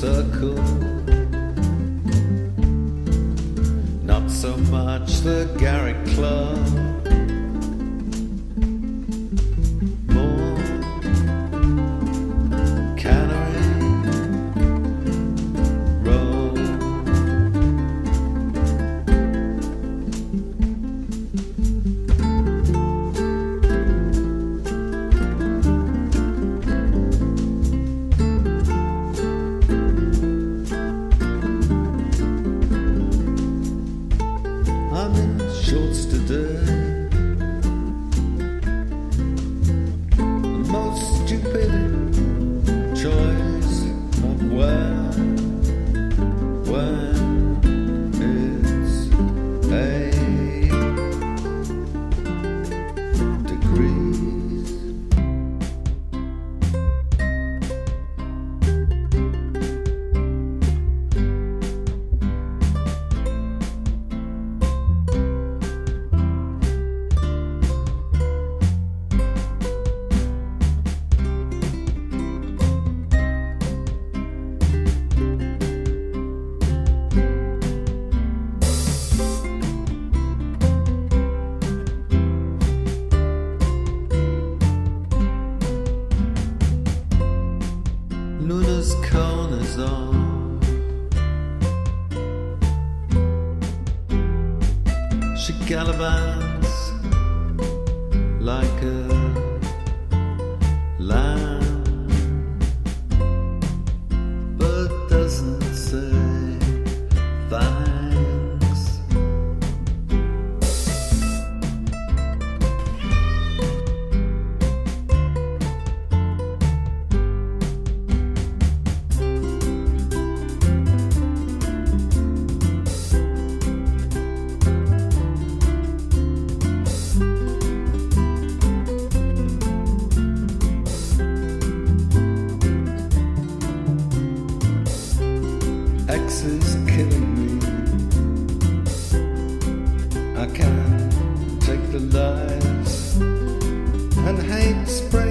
circle, not so much the Garrick Club. More Cannery Row. I'm in shorts today. The most stupid choice of where, when it's 8 degrees. Luna's cone is on. She gallivants like a lamb, but doesn't say thanks. X is killing me. I can't take the lies, and hate spreads